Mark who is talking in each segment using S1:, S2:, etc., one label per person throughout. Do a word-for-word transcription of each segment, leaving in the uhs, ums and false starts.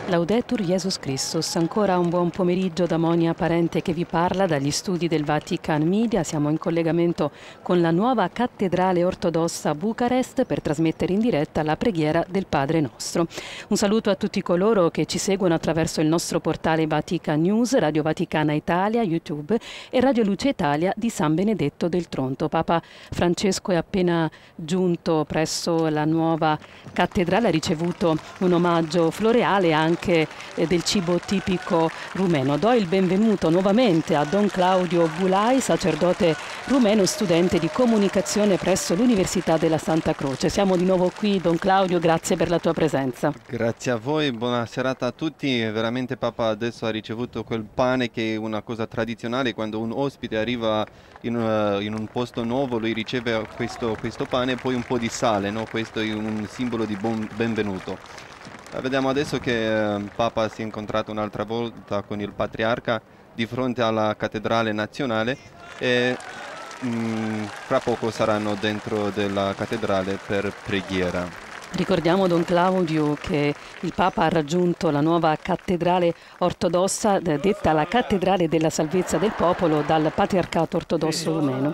S1: Laudetur Jesus Christus, ancora un buon pomeriggio da Monia Parente che vi parla dagli studi del Vatican Media. Siamo in collegamento con la nuova cattedrale ortodossa a Bucarest per trasmettere in diretta la preghiera del Padre Nostro. Un saluto a tutti coloro che ci seguono attraverso il nostro portale Vatican News, Radio Vaticana Italia, YouTube e Radio Luce Italia di San Benedetto del Tronto. Papa Francesco è appena giunto presso la nuova cattedrale, ha ricevuto un omaggio floreale anche anche del cibo tipico rumeno. Do il benvenuto nuovamente a Don Claudio Bulai, sacerdote rumeno, studente di comunicazione presso l'Università della Santa Croce. Siamo di nuovo qui, Don Claudio, grazie per la tua presenza.
S2: Grazie a voi, buona serata a tutti. Veramente Papa adesso ha ricevuto quel pane che è una cosa tradizionale. Quando un ospite arriva in, uh, in un posto nuovo, lui riceve questo, questo pane e poi un po' di sale, no? Questo è un simbolo di buon benvenuto. Vediamo adesso che eh, Papa si è incontrato un'altra volta con il Patriarca di fronte alla Cattedrale Nazionale e mh, fra poco saranno dentro della cattedrale per preghiera.
S1: Ricordiamo, Don Claudio, che il Papa ha raggiunto la nuova cattedrale ortodossa, detta la Cattedrale della Salvezza del Popolo, dal Patriarcato Ortodosso Rumeno.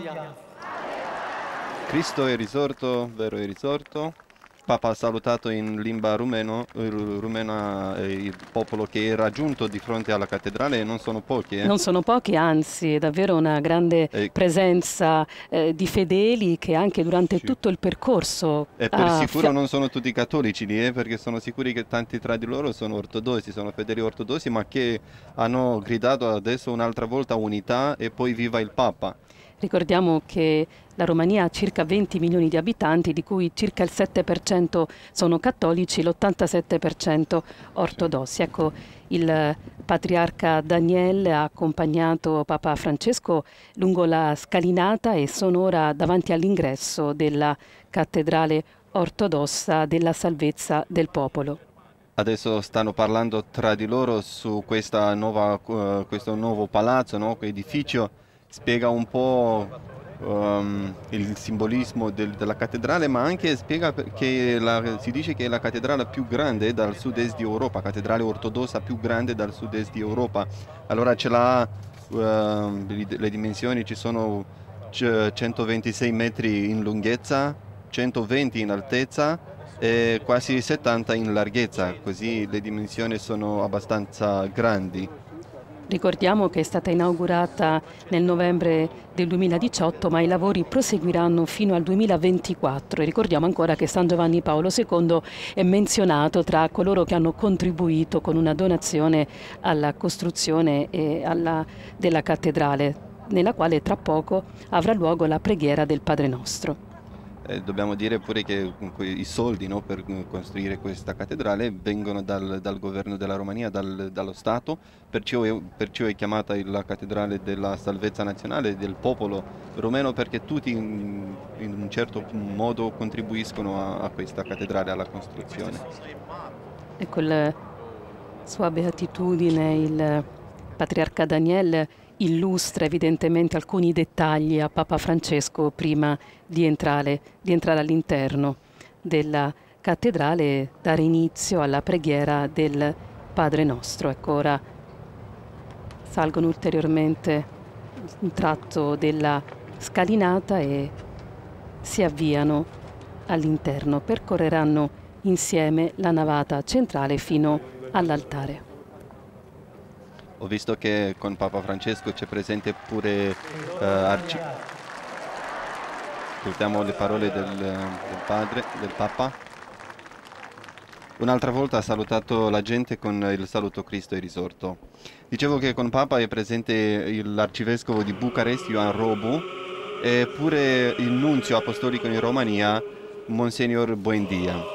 S2: Cristo è risorto, vero è risorto. Papa ha salutato in lingua rumeno, rumena eh, il popolo che è raggiunto di fronte alla cattedrale, e non sono pochi. Eh?
S1: Non sono pochi, anzi è davvero una grande eh, presenza eh, di fedeli che anche durante sì. tutto il percorso...
S2: E per sicuro non sono tutti cattolici lì, eh, perché sono sicuri che tanti tra di loro sono ortodossi, sono fedeli ortodossi, ma che hanno gridato adesso un'altra volta unità e poi viva il Papa.
S1: Ricordiamo che la Romania ha circa venti milioni di abitanti, di cui circa il sette per cento sono cattolici, l'ottantasette per cento ortodossi. Ecco, il patriarca Daniele ha accompagnato Papa Francesco lungo la scalinata e sono ora davanti all'ingresso della cattedrale ortodossa della Salvezza del Popolo.
S2: Adesso stanno parlando tra di loro su questa nuova, uh, questo nuovo palazzo, no? Edificio. Spiega un po' um, il simbolismo del, della cattedrale, ma anche spiega che la, si dice che è la cattedrale più grande dal sud-est di Europa, cattedrale ortodossa più grande dal sud-est di Europa. Allora ce l'ha, uh, le dimensioni, ci sono centoventisei metri in lunghezza, centoventi in altezza e quasi settanta in larghezza, così le dimensioni sono abbastanza grandi.
S1: Ricordiamo che è stata inaugurata nel novembre del duemiladiciotto, ma i lavori proseguiranno fino al duemilaventiquattro. E ricordiamo ancora che San Giovanni Paolo secondo è menzionato tra coloro che hanno contribuito con una donazione alla costruzione e alla, della cattedrale, nella quale tra poco avrà luogo la preghiera del Padre Nostro.
S2: Eh, dobbiamo dire pure che i soldi, no, per costruire questa cattedrale vengono dal, dal governo della Romania, dal, dallo Stato, perciò è, perciò è chiamata la cattedrale della salvezza nazionale del popolo romeno, perché tutti in, in un certo modo contribuiscono a, a questa cattedrale, alla costruzione.
S1: Ecco, la sua beatitudine, il patriarca Daniele illustra evidentemente alcuni dettagli a Papa Francesco prima di entrare, di entrare all'interno della cattedrale e dare inizio alla preghiera del Padre Nostro. Ecco, ora salgono ulteriormente un tratto della scalinata e si avviano all'interno, percorreranno insieme la navata centrale fino all'altare.
S2: Ho visto che con Papa Francesco c'è presente pure uh, Arci... Ascoltiamo le parole del, del padre, del Papa. Un'altra volta ha salutato la gente con il saluto Cristo è risorto. Dicevo che con Papa è presente l'arcivescovo di Bucarest, Ioan Robu, e pure il nunzio apostolico in Romania, Monsignor Buendia.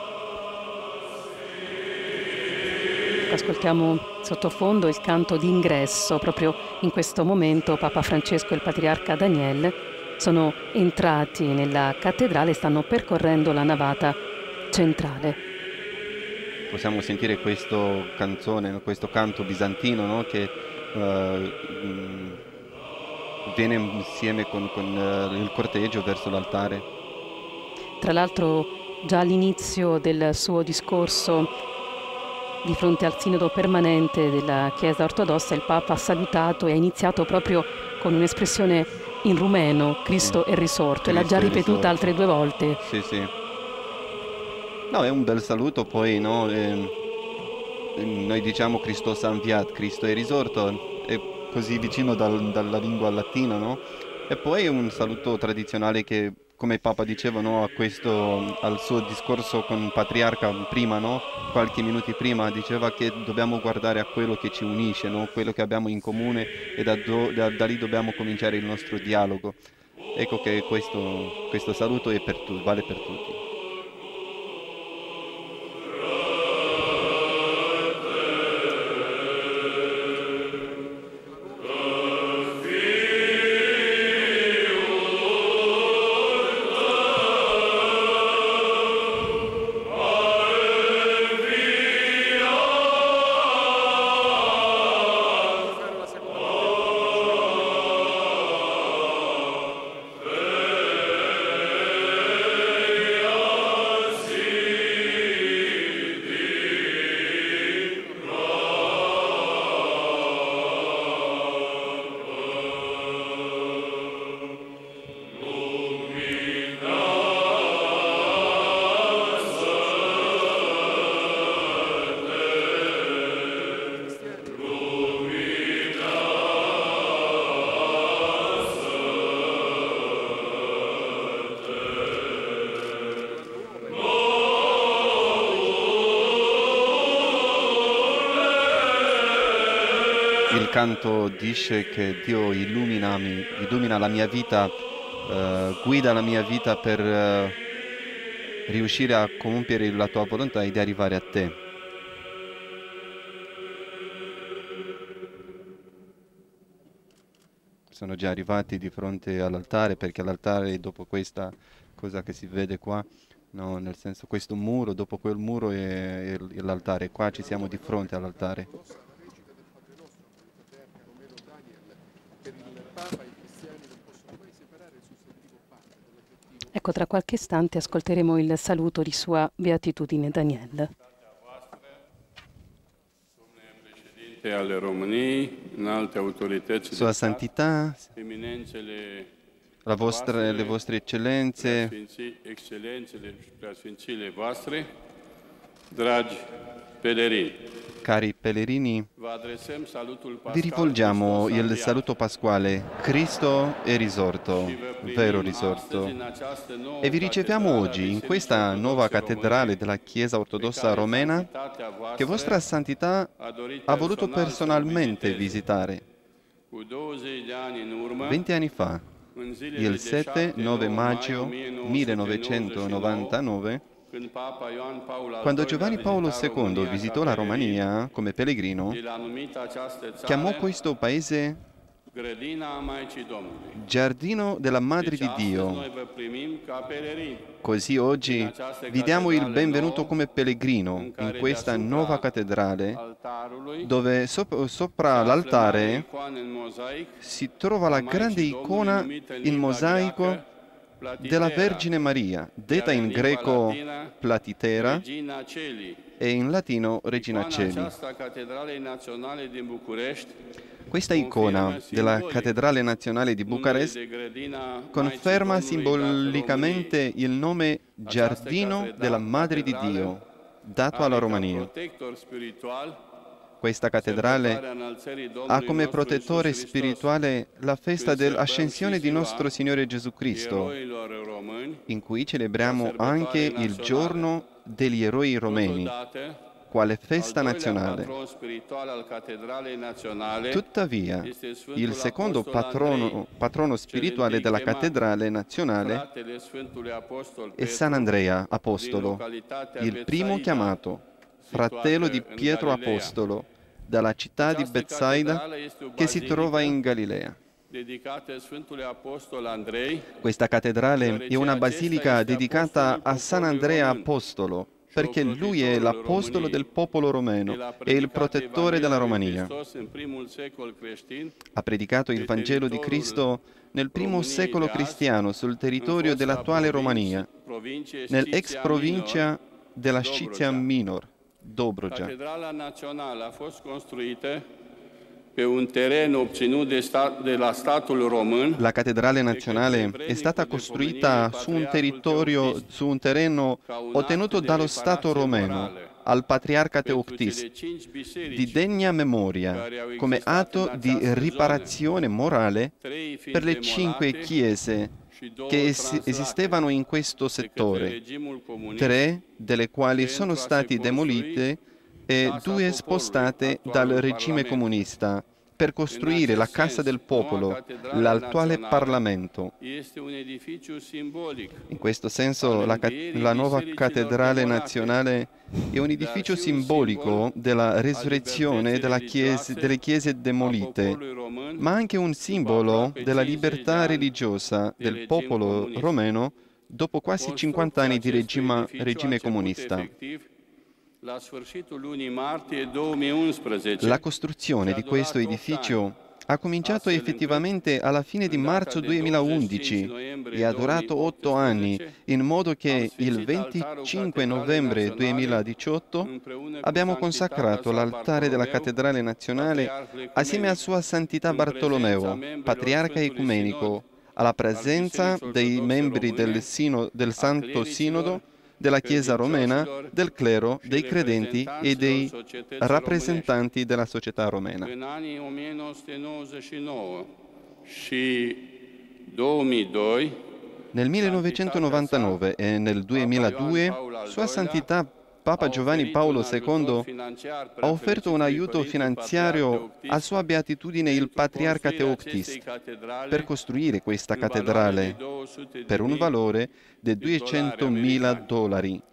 S1: Ascoltiamo sottofondo il canto d'ingresso. Proprio in questo momento Papa Francesco e il patriarca Daniele sono entrati nella cattedrale e stanno percorrendo la navata centrale.
S2: Possiamo sentire questo canzone, questo canto bizantino, no? Che uh, viene insieme con, con uh, il corteggio verso l'altare.
S1: Tra l'altro già all'inizio del suo discorso di fronte al sinodo permanente della Chiesa ortodossa, il Papa ha salutato e ha iniziato proprio con un'espressione in rumeno: Cristo è risorto, e l'ha già ripetuta altre due volte.
S2: Sì, sì. No, è un bel saluto, poi no, eh, noi diciamo Christos a înviat, Cristo è risorto, è così vicino dal, dalla lingua latina, no? E poi è un saluto tradizionale che, come il Papa diceva, no, a questo, al suo discorso con il Patriarca prima, no? Qualche minuti prima, diceva che dobbiamo guardare a quello che ci unisce, no? Quello che abbiamo in comune, e da, do, da, da lì dobbiamo cominciare il nostro dialogo. Ecco che questo, questo saluto è per tutti, vale per tutti. Il canto dice che Dio illuminami, illumina la mia vita, eh, guida la mia vita per eh, riuscire a compiere la tua volontà e di arrivare a te. Sono già arrivati di fronte all'altare, perché l'altare, dopo questa cosa che si vede qua, no, nel senso questo muro, dopo quel muro è, è l'altare. Qua ci siamo di fronte all'altare.
S1: Ecco, tra qualche istante ascolteremo il saluto di Sua Beatitudine Daniel.
S2: Sua Santità, la vostra, le vostre eccellenze,
S3: dragi pelerini,
S2: cari pellegrini, vi rivolgiamo il saluto pasquale: Cristo è risorto, vero risorto. E vi riceviamo oggi in questa nuova cattedrale della Chiesa ortodossa romena che Vostra Santità ha voluto personalmente visitare. Venti anni fa, il sette nove maggio millenovecentonovantanove, quando Giovanni Paolo secondo visitò la Romania come pellegrino, chiamò questo paese Giardino della Madre di Dio. Così oggi vi diamo il benvenuto come pellegrino in questa nuova cattedrale, dove sop- sopra l'altare si trova la grande icona in mosaico della Vergine Maria, detta in greco Platitera e in latino Regina Celi. Questa icona della Cattedrale Nazionale di Bucarest conferma simbolicamente il nome Giardino della Madre di Dio, dato alla Romania. Questa cattedrale ha come protettore spirituale la festa dell'ascensione di nostro Signore Gesù Cristo, in cui celebriamo anche il giorno degli eroi romeni, quale festa nazionale. Tuttavia, il secondo patrono, patrono spirituale della cattedrale nazionale è Sant'Andrea Apostolo, il primo chiamato, fratello di Pietro Apostolo, dalla città di Betsaida che si trova in Galilea. Questa cattedrale è una basilica dedicata a Sant'Andrea Apostolo, perché lui è l'apostolo del popolo romeno e il protettore della Romania. Ha predicato il Vangelo di Cristo nel primo secolo cristiano sul territorio dell'attuale Romania, nell'ex provincia della Sciția Minor. Dobroja.
S3: Catedrala nazionale a fost construită pe un teren obținut de stat, de la statul român.
S2: La cattedrale nazionale è stata costruita su un territorio, su un terreno ottenuto dallo Stato romeno al patriarca Teoctist, di degna memoria, come atto di riparazione morale per le cinque chiese che es esistevano in questo settore, tre delle quali sono state demolite e due spostate dal regime comunista per costruire la Casa del Popolo, l'attuale Parlamento. In questo senso la, la nuova Cattedrale Nazionale è un edificio simbolico della resurrezione della chiese, delle chiese demolite, ma anche un simbolo della libertà religiosa del popolo romeno dopo quasi cinquanta anni di regime, regime comunista. La costruzione di questo edificio ha cominciato effettivamente alla fine di marzo duemilaundici e ha durato otto anni, in modo che il venticinque novembre duemiladiciotto abbiamo consacrato l'altare della Cattedrale Nazionale assieme a Sua Santità Bartolomeo, Patriarca Ecumenico, alla presenza dei membri del, sino, del Santo Sinodo, della Chiesa romena, del clero, dei credenti e dei rappresentanti della società romena. Nel millenovecentonovantanove e nel duemiladue, Sua Santità Papa Giovanni Paolo secondo ha offerto un aiuto finanziario a Sua Beatitudine il Patriarca Teoctist per costruire questa cattedrale per un valore di duecentomila dollari.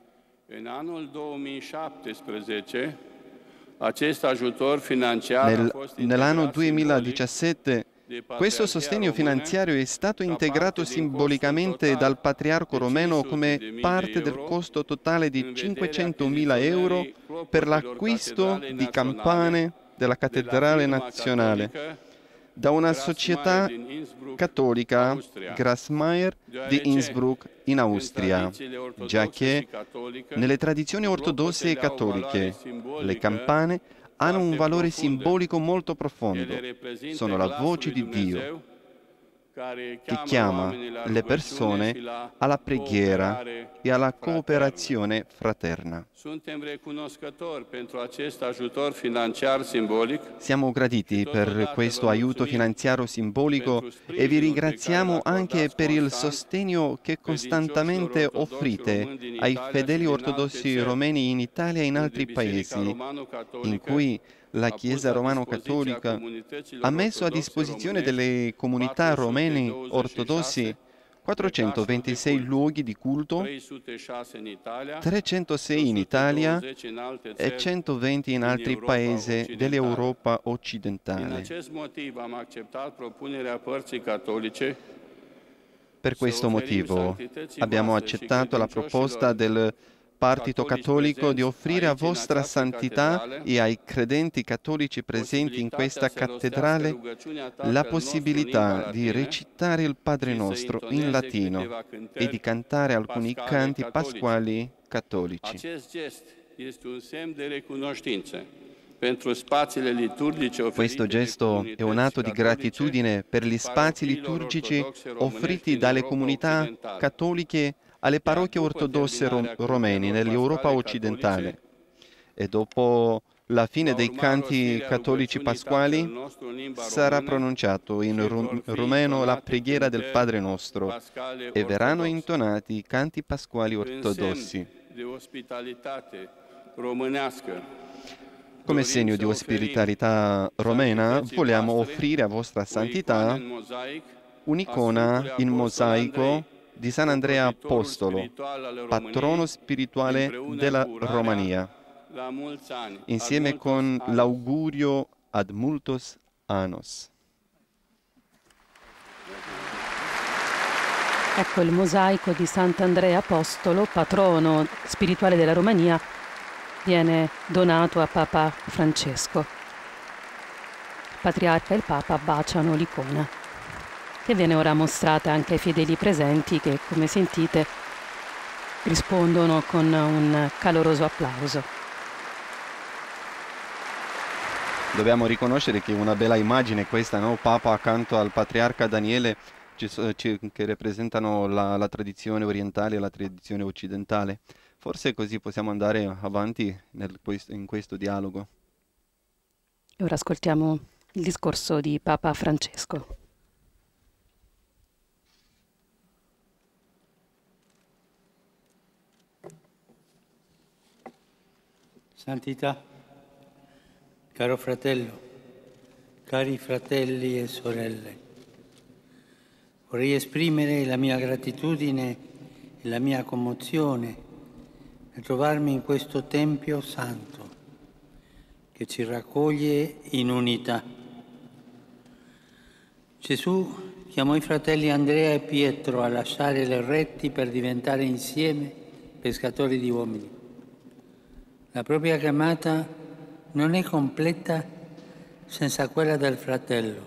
S2: Nel, nell'anno duemiladiciassette questo sostegno finanziario è stato integrato simbolicamente dal Patriarca romeno come parte del costo totale di cinquecentomila euro per l'acquisto di campane della Cattedrale Nazionale da una società cattolica, Grasmeier, di Innsbruck, in Austria, giacché nelle tradizioni ortodosse e cattoliche le campane hanno un valore simbolico molto profondo. Sono la voce di Dio che chiama le persone alla preghiera e alla cooperazione fraterna. Siamo gratiti per questo aiuto finanziario simbolico e vi ringraziamo anche per il sostegno che costantemente offrite ai fedeli ortodossi romeni in Italia e in altri paesi, in cui la Chiesa romano-cattolica ha messo a disposizione delle comunità romene ortodossi quattrocentoventisei luoghi di culto, trecentosei in Italia e centoventi in altri paesi dell'Europa occidentale. Per questo motivo abbiamo accettato la proposta del Partito Cattolico di offrire a Vostra Santità e ai credenti cattolici presenti in questa cattedrale la possibilità di recitare il Padre Nostro in latino e di cantare alcuni canti pasquali cattolici. Questo gesto è un atto di gratitudine per gli spazi liturgici offriti dalle comunità cattoliche alle parrocchie ortodosse rom romene nell'Europa occidentale. E dopo la fine dei canti cattolici pasquali sarà pronunciato in rum rumeno la preghiera del Padre Nostro e verranno intonati i canti pasquali ortodossi. Come segno di ospitalità romena vogliamo offrire a Vostra Santità un'icona in mosaico di San Andrea Apostolo, patrono spirituale della Romania, insieme con l'augurio ad multos annos.
S1: Ecco il mosaico di Sant'Andrea Apostolo, patrono spirituale della Romania, viene donato a Papa Francesco. Il Patriarca e il Papa baciano l'icona, che viene ora mostrata anche ai fedeli presenti che, come sentite, rispondono con un caloroso applauso.
S2: dobbiamo riconoscere che è una bella immagine questa, no? Papa accanto al patriarca Daniele, ci so- ci- che rappresentano la, la tradizione orientale e la tradizione occidentale. Forse così possiamo andare avanti nel questo- in questo dialogo.
S1: E ora ascoltiamo il discorso di Papa Francesco.
S4: Santità, caro fratello, cari fratelli e sorelle, vorrei esprimere la mia gratitudine e la mia commozione nel trovarmi in questo Tempio Santo che ci raccoglie in unità. Gesù chiamò i fratelli Andrea e Pietro a lasciare le reti per diventare insieme pescatori di uomini. La propria chiamata non è completa senza quella del fratello.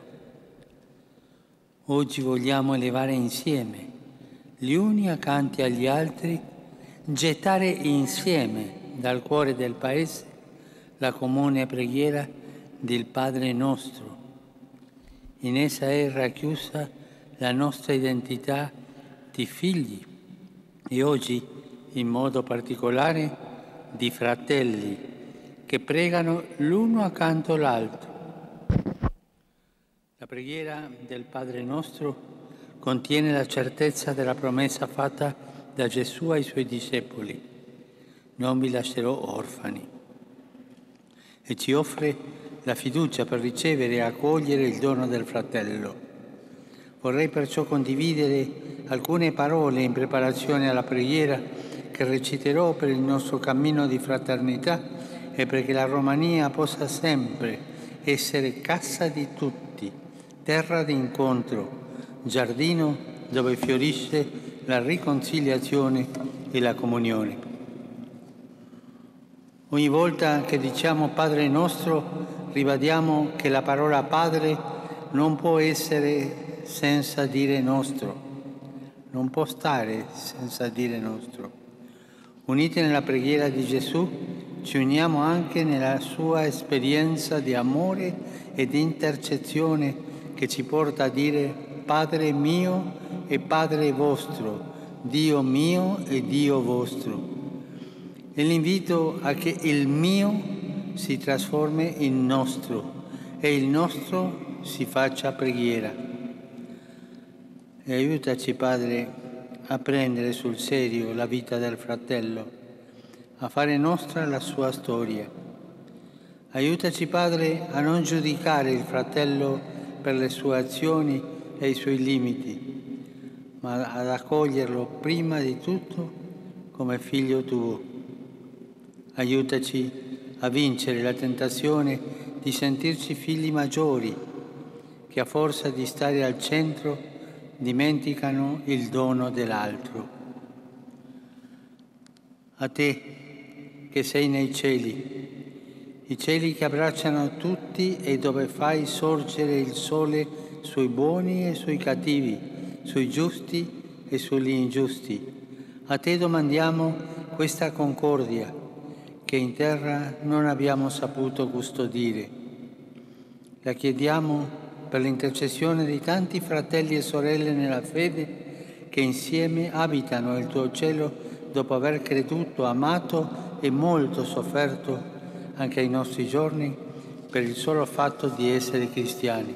S4: Oggi vogliamo elevare insieme, gli uni accanto agli altri, gettare insieme dal cuore del Paese la comune preghiera del Padre nostro. In essa è racchiusa la nostra identità di figli e oggi, in modo particolare, di fratelli che pregano l'uno accanto all'altro. La preghiera del Padre nostro contiene la certezza della promessa fatta da Gesù ai suoi discepoli: non vi lascerò orfani, e ci offre la fiducia per ricevere e accogliere il dono del fratello. Vorrei perciò condividere alcune parole in preparazione alla preghiera che reciterò per il nostro cammino di fraternità e perché la Romania possa sempre essere casa di tutti, terra di incontro, giardino dove fiorisce la riconciliazione e la comunione. Ogni volta che diciamo Padre nostro, ribadiamo che la parola Padre non può essere senza dire nostro, non può stare senza dire nostro. Uniti nella preghiera di Gesù, ci uniamo anche nella sua esperienza di amore e di intercessione che ci porta a dire Padre mio e Padre vostro, Dio mio e Dio vostro. E l'invito a che il mio si trasformi in nostro e il nostro si faccia preghiera. E aiutaci, Padre, a prendere sul serio la vita del fratello, a fare nostra la sua storia. Aiutaci, Padre, a non giudicare il fratello per le sue azioni e i suoi limiti, ma ad accoglierlo prima di tutto come figlio tuo. Aiutaci a vincere la tentazione di sentirci figli maggiori, che a forza di stare al centro dimenticano il dono dell'altro. A te che sei nei cieli, i cieli che abbracciano tutti e dove fai sorgere il sole sui buoni e sui cattivi, sui giusti e sugli ingiusti. A te domandiamo questa concordia che in terra non abbiamo saputo custodire. La chiediamo per l'intercessione di tanti fratelli e sorelle nella fede che insieme abitano il tuo cielo dopo aver creduto, amato e molto sofferto anche ai nostri giorni per il solo fatto di essere cristiani.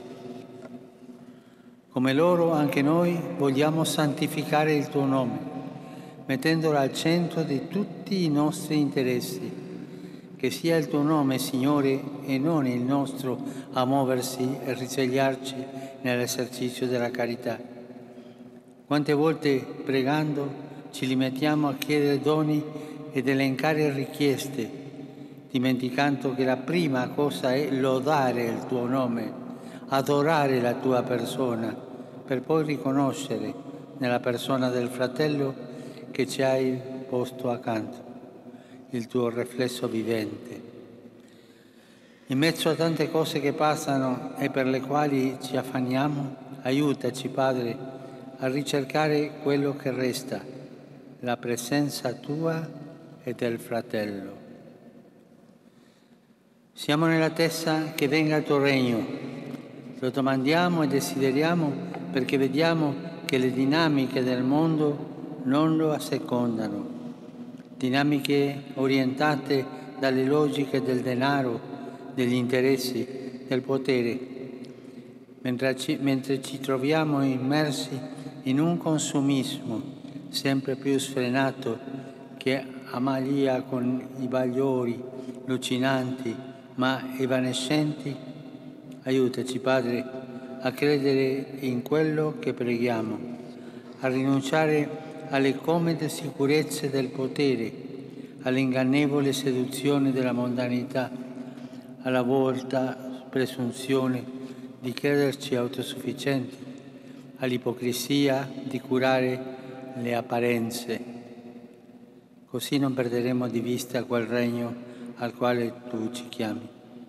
S4: Come loro, anche noi vogliamo santificare il tuo nome, mettendolo al centro di tutti i nostri interessi. Che sia il tuo nome, Signore, e non il nostro a muoversi e risvegliarci nell'esercizio della carità. Quante volte pregando ci limitiamo a chiedere doni ed elencare richieste, dimenticando che la prima cosa è lodare il tuo nome, adorare la tua persona, per poi riconoscere nella persona del fratello che ci hai posto accanto il tuo riflesso vivente. In mezzo a tante cose che passano e per le quali ci affanniamo, aiutaci, Padre, a ricercare quello che resta, la presenza tua e del fratello. Siamo nell'attesa che venga il tuo regno. Lo domandiamo e desideriamo perché vediamo che le dinamiche del mondo non lo assecondano. Dinamiche orientate dalle logiche del denaro, degli interessi, del potere, mentre ci, mentre ci troviamo immersi in un consumismo sempre più sfrenato che ammalia con i bagliori allucinanti ma evanescenti. Aiutaci, Padre, a credere in quello che preghiamo, a rinunciare alle comode sicurezze del potere, all'ingannevole seduzione della mondanità, alla volta presunzione di crederci autosufficienti, all'ipocrisia di curare le apparenze. Così non perderemo di vista quel regno al quale tu ci chiami.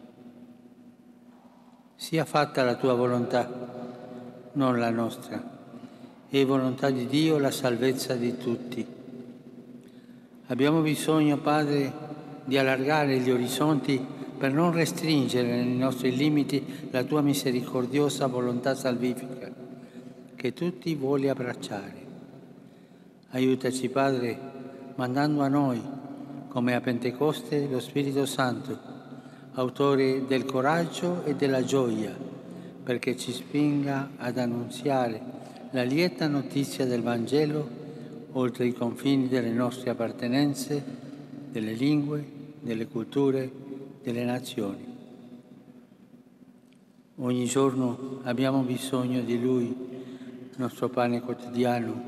S4: Sia fatta la tua volontà, non la nostra. È volontà di Dio la salvezza di tutti. Abbiamo bisogno, Padre, di allargare gli orizzonti per non restringere nei nostri limiti la tua misericordiosa volontà salvifica, che tutti vuole abbracciare. Aiutaci, Padre, mandando a noi, come a Pentecoste, lo Spirito Santo, autore del coraggio e della gioia, perché ci spinga ad annunziare la lieta notizia del Vangelo oltre i confini delle nostre appartenenze, delle lingue, delle culture, delle nazioni. Ogni giorno abbiamo bisogno di Lui, nostro pane quotidiano.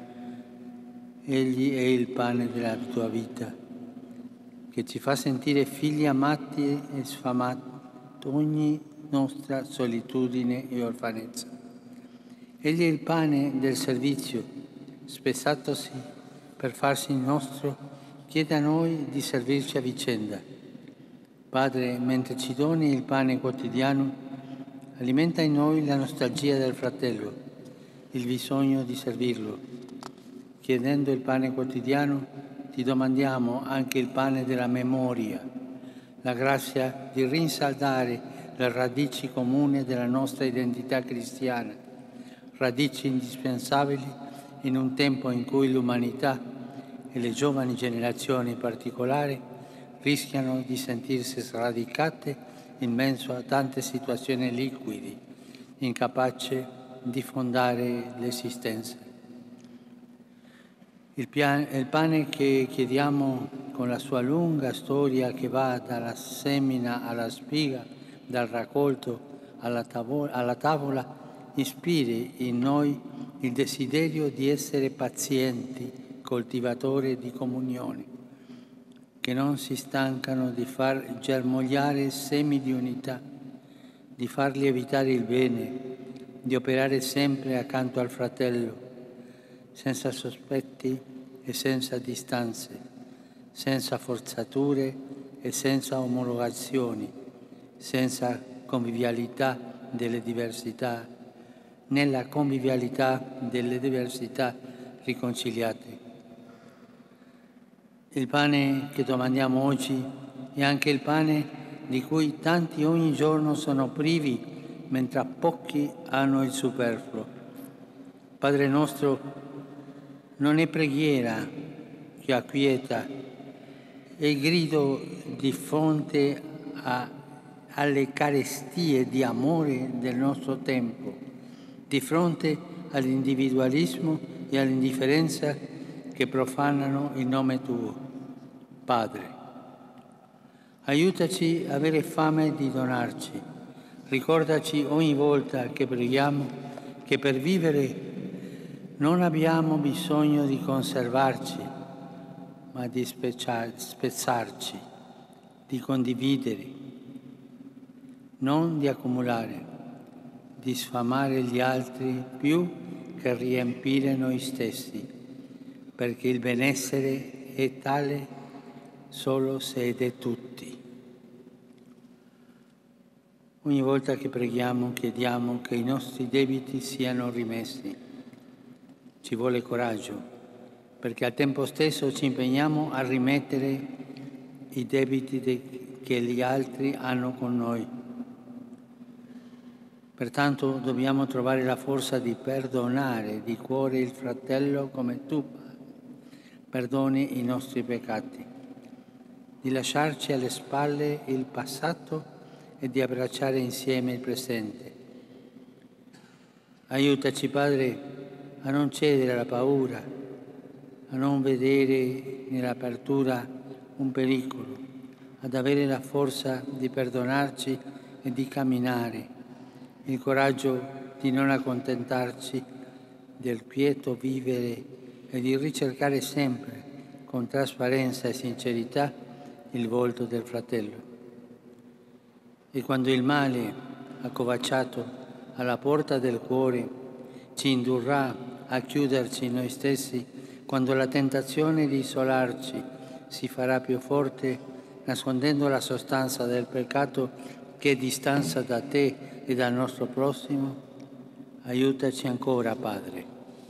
S4: Egli è il pane della tua vita, che ci fa sentire figli amati e sfamati ogni nostra solitudine e orfanezza. Egli è il pane del servizio, spezzatosi per farsi nostro, chiede a noi di servirci a vicenda. Padre, mentre ci doni il pane quotidiano, alimenta in noi la nostalgia del fratello, il bisogno di servirlo. Chiedendo il pane quotidiano, ti domandiamo anche il pane della memoria, la grazia di rinsaldare le radici comuni della nostra identità cristiana, radici indispensabili in un tempo in cui l'umanità e le giovani generazioni in particolare rischiano di sentirsi sradicate in mezzo a tante situazioni liquidi, incapaci di fondare l'esistenza. Il, pian- il pane che chiediamo con la sua lunga storia che va dalla semina alla spiga, dal raccolto alla, tavo- alla tavola, ispiri in noi il desiderio di essere pazienti, coltivatori di comunione, che non si stancano di far germogliare semi di unità, di far lievitare il bene, di operare sempre accanto al fratello, senza sospetti e senza distanze, senza forzature e senza omologazioni, senza convivialità delle diversità, nella convivialità delle diversità riconciliate. Il pane che domandiamo oggi è anche il pane di cui tanti ogni giorno sono privi, mentre pochi hanno il superfluo. Padre nostro, non è preghiera che acquieta, è il grido di fronte a, alle carestie di amore del nostro tempo, di fronte all'individualismo e all'indifferenza che profanano il nome tuo. Padre, aiutaci a avere fame di donarci. Ricordaci ogni volta che preghiamo che per vivere non abbiamo bisogno di conservarci, ma di spezzarci, di condividere, non di accumulare, di sfamare gli altri più che riempire noi stessi, perché il benessere è tale solo se è di tutti. Ogni volta che preghiamo chiediamo che i nostri debiti siano rimessi. Ci vuole coraggio, perché al tempo stesso ci impegniamo a rimettere i debiti de- che gli altri hanno con noi. Pertanto dobbiamo trovare la forza di perdonare di cuore il fratello come tu perdoni i nostri peccati, di lasciarci alle spalle il passato e di abbracciare insieme il presente. Aiutaci, Padre, a non cedere alla paura, a non vedere nell'apertura un pericolo, ad avere la forza di perdonarci e di camminare, il coraggio di non accontentarci del quieto vivere e di ricercare sempre, con trasparenza e sincerità, il volto del fratello. E quando il male, accovacciato alla porta del cuore, ci indurrà a chiuderci noi stessi, quando la tentazione di isolarci si farà più forte, nascondendo la sostanza del peccato che è distanza da te e dal nostro prossimo, aiutaci ancora, Padre.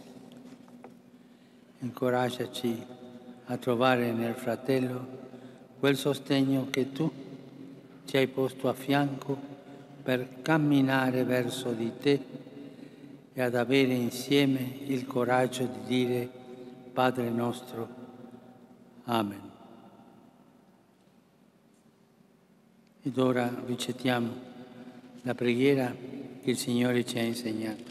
S4: Incoraggiaci a trovare nel fratello quel sostegno che tu ci hai posto a fianco per camminare verso di te e ad avere insieme il coraggio di dire Padre nostro. Amen. Ed ora recitiamo la preghiera che il Signore ci ha insegnato.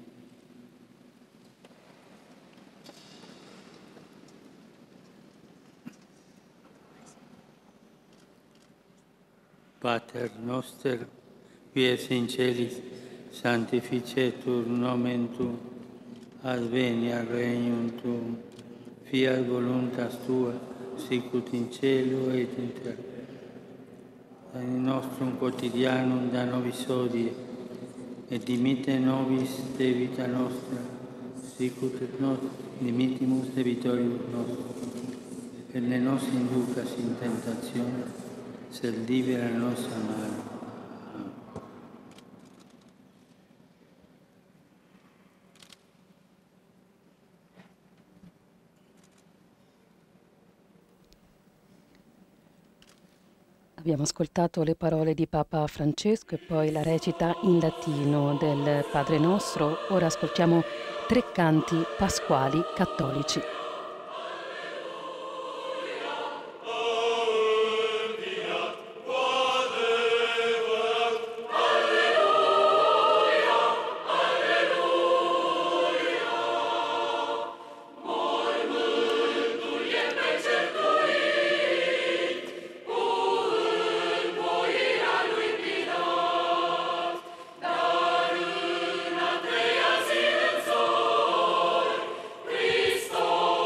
S4: Pater noster, qui es in celis, sanctificetur nomen tuum, adveniat regnum tuum, fiat voluntas tua, sicut in cielo et in terra. Il nostrum quotidianum da nobis hodie, et dimitte nobis debita nostra, sicut et nos dimittimus debitoribus nostrum, et ne nos inducas in tentazione, sed libera nos a male.
S1: Abbiamo ascoltato le parole di Papa Francesco e poi la recita in latino del Padre Nostro. Ora ascoltiamo tre canti pasquali cattolici.
S5: Cristo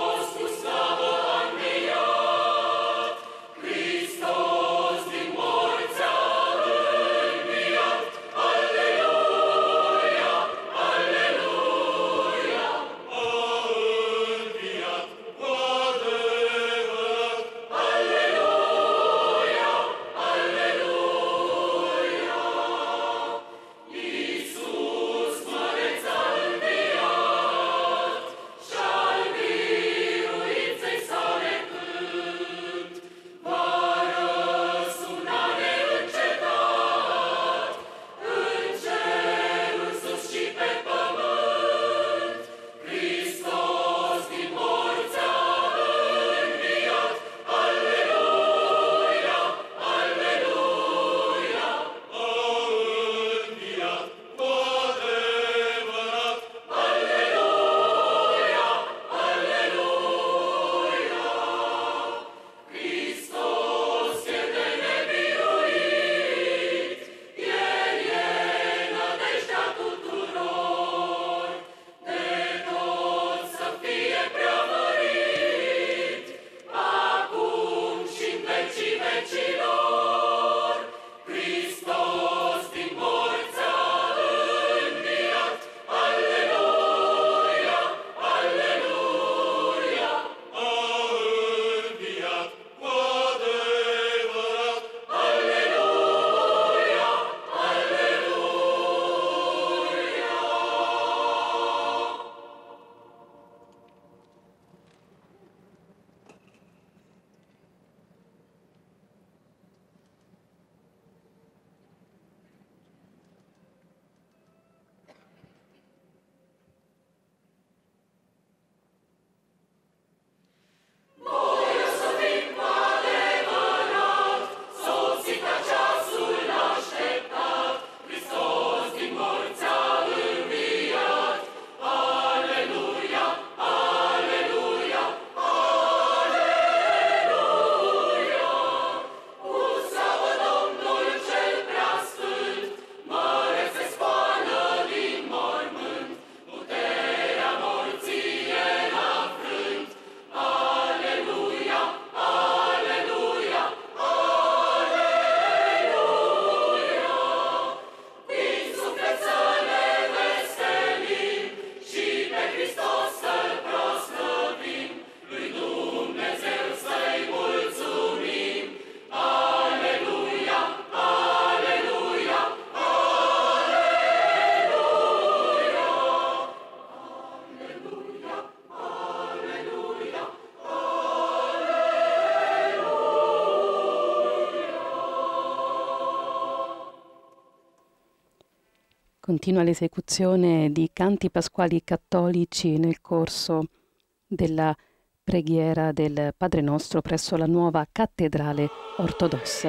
S1: Continua l'esecuzione di canti pasquali cattolici nel corso della preghiera del Padre Nostro presso la nuova cattedrale ortodossa.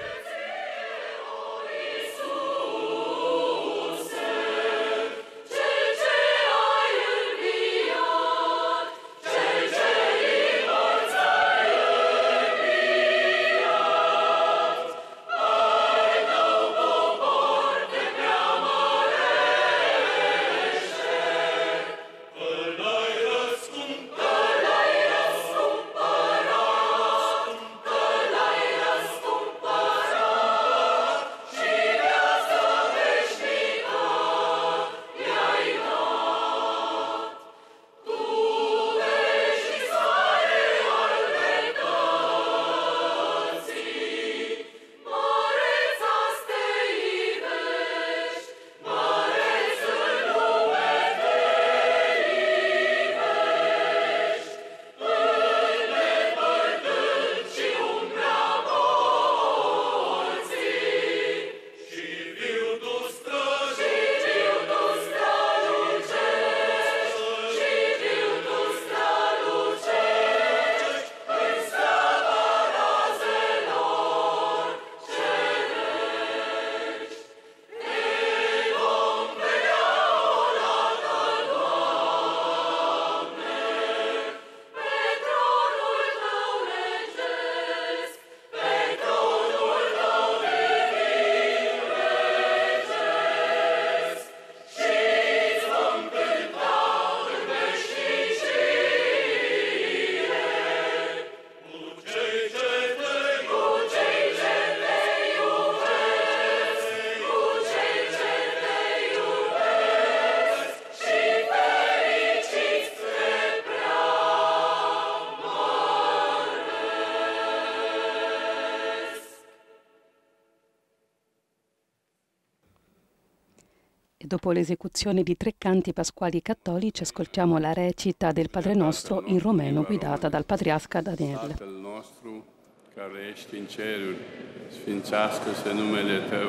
S1: Dopo l'esecuzione di tre canti pasquali cattolici, ascoltiamo la recita del Padre Nostro in romeno guidata dal Patriarca Daniel.
S3: Tatăl nostru, care ești în ceruri, sfințească-se numele Tău,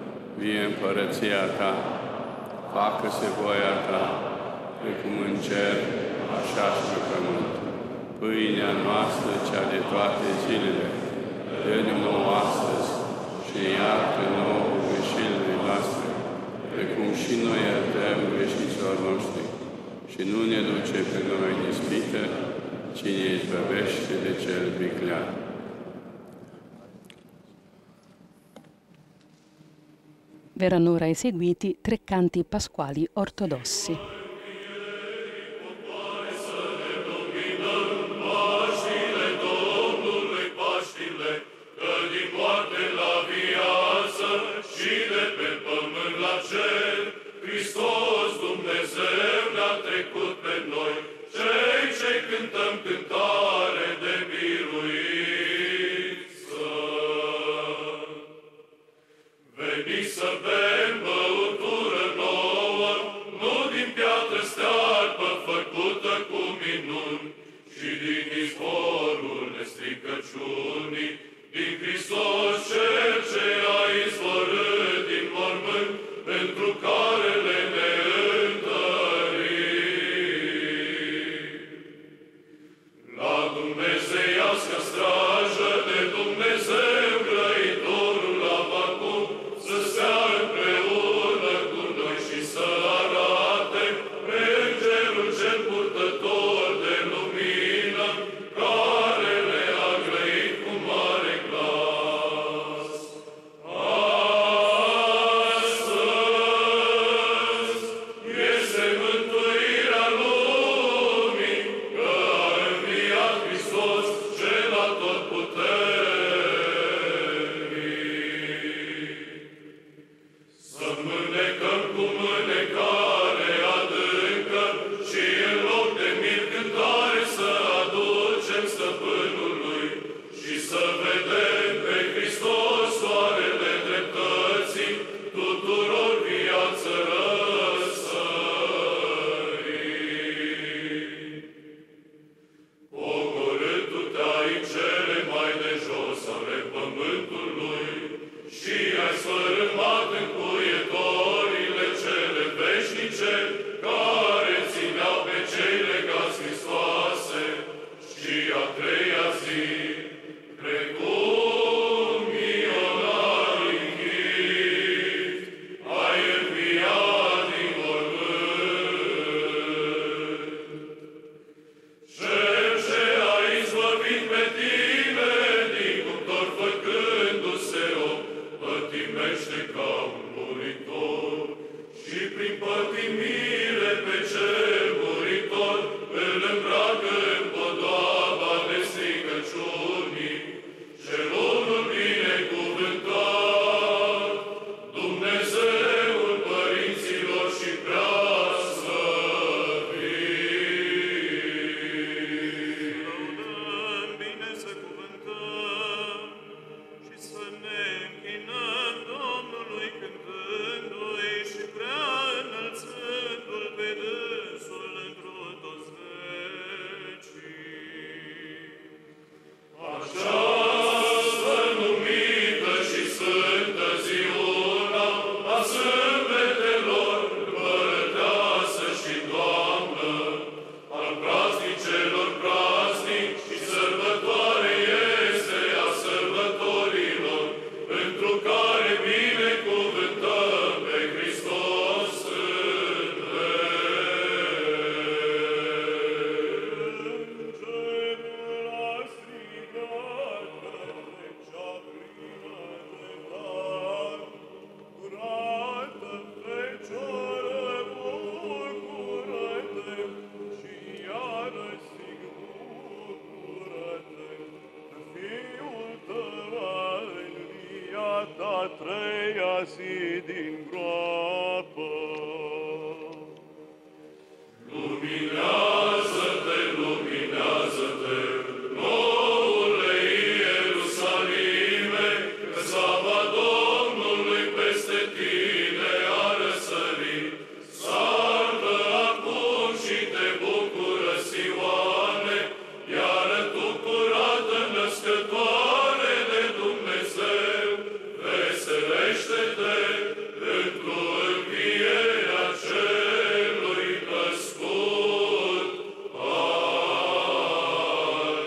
S3: vie împărăția Ta, facă-se voia Ta, precum în cer, așa și pe pământ. Pâinea noastră, cea de toate zilele, dă-ne nouă astăzi și iartă nouă greșelile noastre, precum și noi iertăm greșiților noștri. Și nu ne duce pe noi în ispită, ci ne izbăvește de cel viclean.
S1: Verranno ora eseguiti tre canti pasquali ortodossi.
S5: Hristos Dumnezeu ne-a trecut pe noi, cei ce cântăm cântare de biruință. Veniți să bem băutură nouă, nu din piatră stearpă făcută cu minuni, și din izvorul nestricăciunii, din Hristos cel ce a izvorât din mormânt, pentru care le neîntărit. La dumnezeiască strajă de Dumnezeu grăitorul Avacum, să stea împreună cu noi și să arate pe îngerul cel purtător de lumină, care le-a grăit cu mare glas. treia zi din groapă. Luminează-te, luminează-te, noule Ierusalime, că slava Domnului peste tine a răsărit. Salvă acum și te bucură, Sioane, iară tu curată născătoare de Dumnezeu, veselește-te într-o învierea celui născut al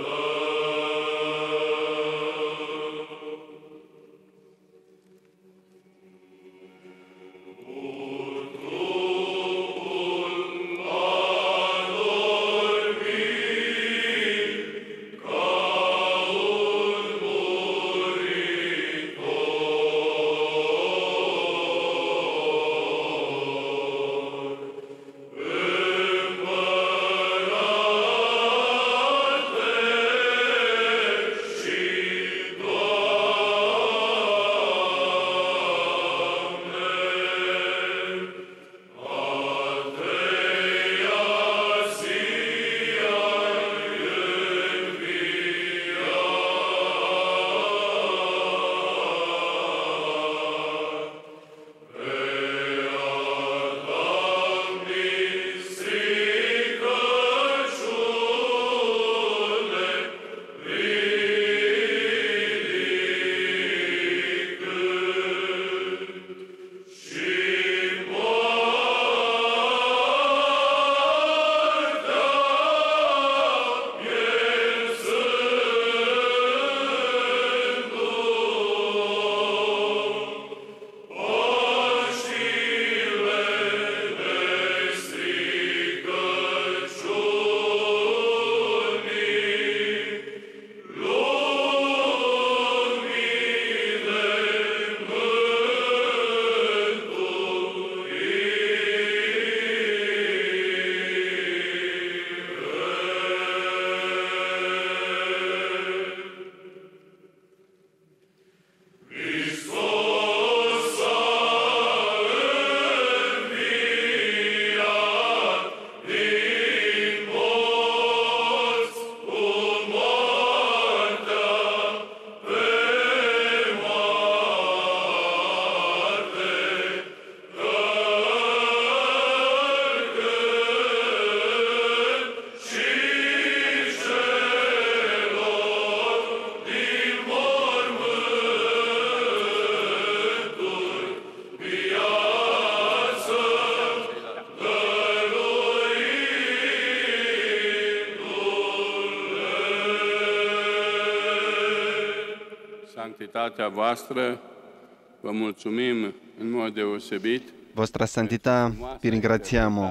S3: Sanctitatea voastră, vă mulțumim în mod deosebit.
S2: Vostra Santità, vi ringraziamo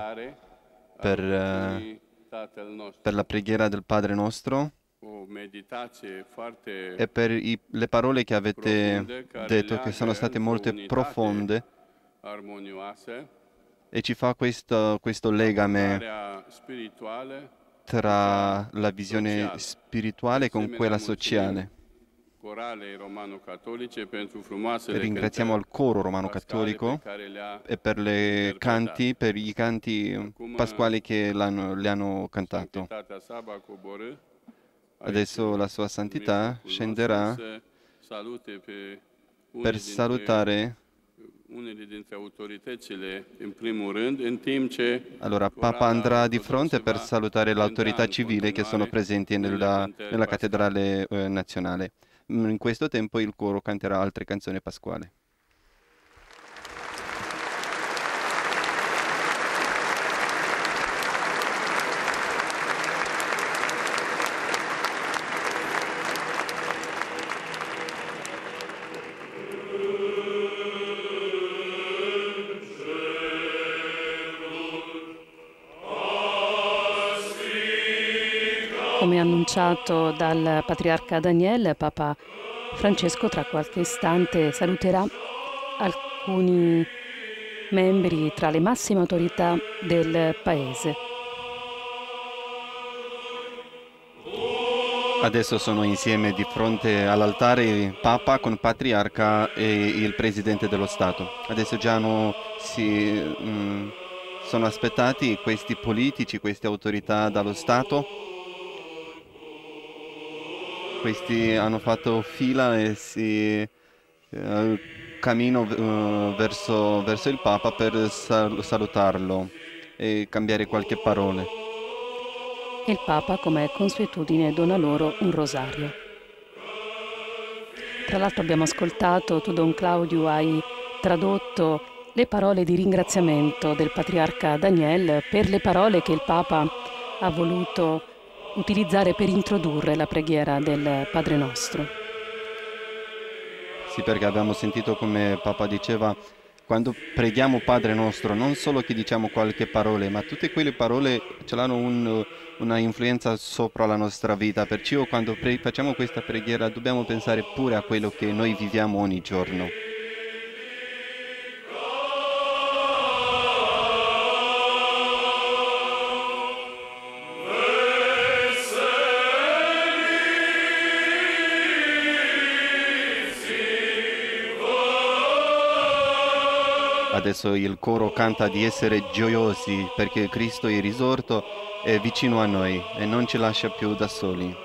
S2: per, eh, per la preghiera del Padre nostro e per i, le parole che avete detto, che sono state molto profonde e ci fa questo, questo legame tra la visione spirituale con quella sociale. E ringraziamo al coro romano-cattolico e per le canti, per i canti pasquali che le hanno cantato. Adesso la Sua Santità scenderà per salutare. Allora, Papa andrà di fronte per salutare l'autorità civile che sono presenti nella, nella cattedrale eh, nazionale. In questo tempo il coro canterà altre canzoni pasquali.
S1: Come annunciato dal Patriarca Daniele, Papa Francesco tra qualche istante saluterà alcuni membri tra le massime autorità del Paese.
S2: Adesso sono insieme di fronte all'altare il Papa con il Patriarca e il Presidente dello Stato. Adesso già hanno, si, mh, sono aspettati questi politici, queste autorità dallo Stato. Questi hanno fatto fila e si eh, cammino uh, verso, verso il Papa per sal- salutarlo e cambiare qualche parola.
S1: Il Papa, come è consuetudine, dona loro un rosario. Tra l'altro abbiamo ascoltato, tu Don Claudio hai tradotto le parole di ringraziamento del Patriarca Daniel per le parole che il Papa ha voluto utilizzare per introdurre la preghiera del Padre Nostro.
S2: Sì, perché abbiamo sentito come Papa diceva, quando preghiamo Padre Nostro, non solo che diciamo qualche parola, ma tutte quelle parole ce l'hanno un, una influenza sopra la nostra vita. Perciò quando pre- facciamo questa preghiera dobbiamo pensare pure a quello che noi viviamo ogni giorno. Adesso il coro canta di essere gioiosi perché Cristo è risorto, è vicino a noi e non ci lascia più da soli.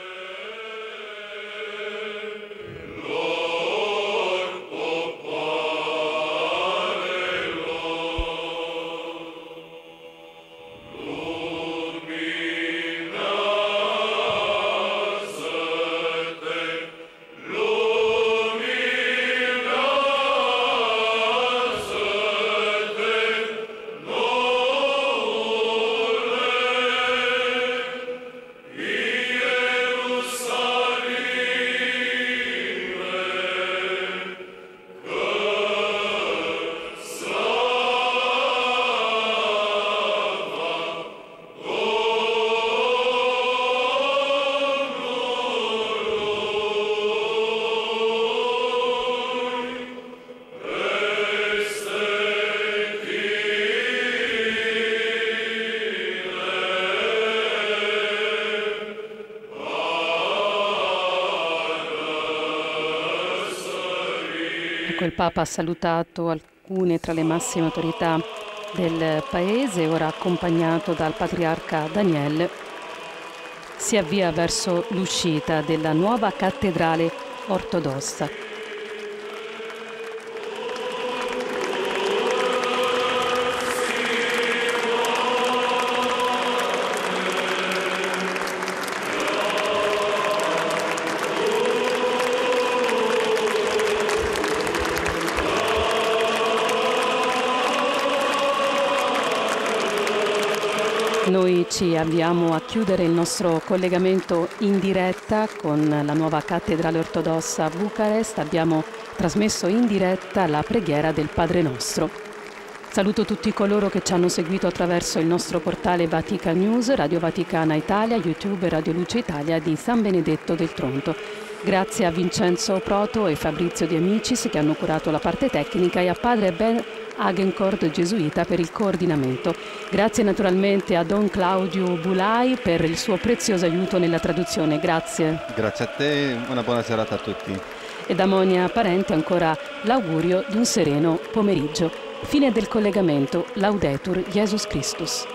S1: Ecco, il Papa ha salutato alcune tra le massime autorità del paese, ora accompagnato dal Patriarca Daniel, si avvia verso l'uscita della nuova cattedrale ortodossa. Noi ci avviamo a chiudere il nostro collegamento in diretta con la nuova cattedrale ortodossa a Bucarest. Abbiamo trasmesso in diretta la preghiera del Padre Nostro. Saluto tutti coloro che ci hanno seguito attraverso il nostro portale Vatican News, Radio Vaticana Italia, YouTube e Radio Luce Italia di San Benedetto del Tronto. Grazie a Vincenzo Proto e Fabrizio De Amicis che hanno curato la parte tecnica e a Padre Ben Agencord Gesuita per il coordinamento. Grazie naturalmente a Don Claudio Bulai per il suo prezioso aiuto nella traduzione. Grazie.
S2: Grazie a te, una buona serata a tutti.
S1: E da Monia Parente ancora l'augurio di un sereno pomeriggio. Fine del collegamento. Laudetur Jesus Christus.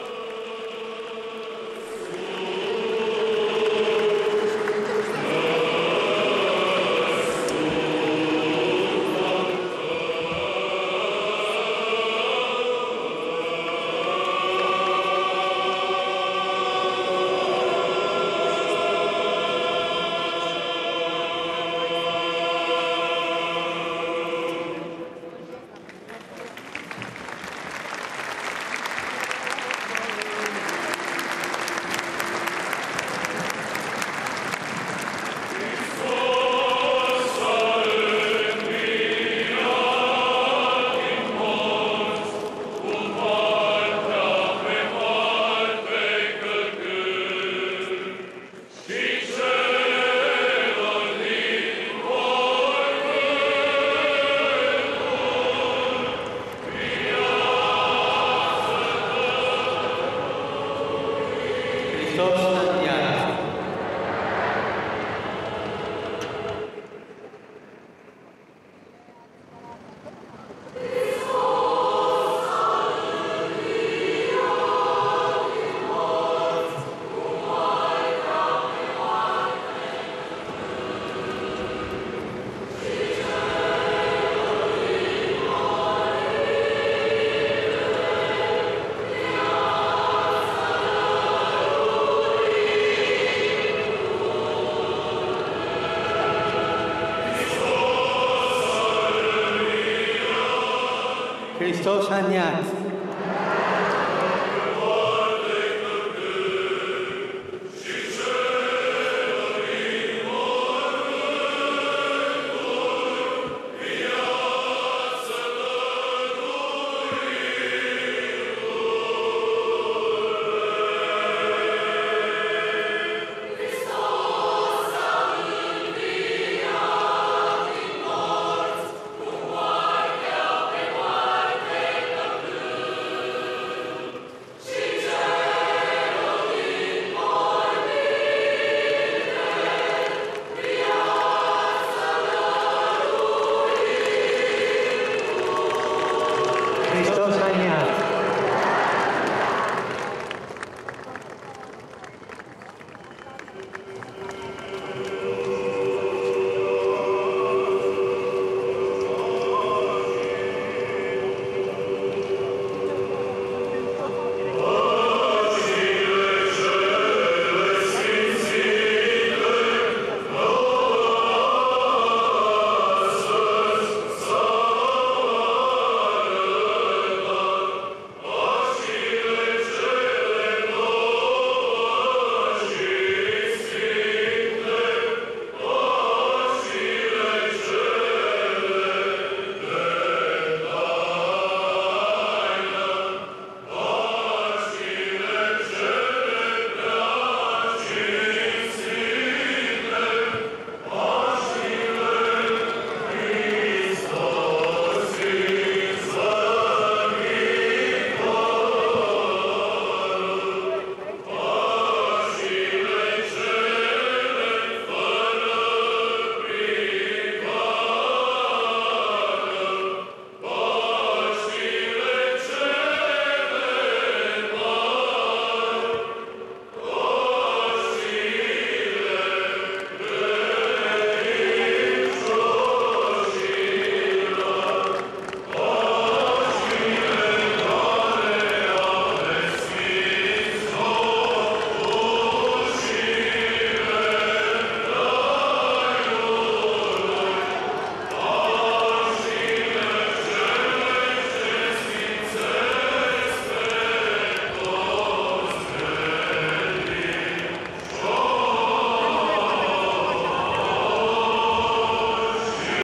S4: Hristos a neat,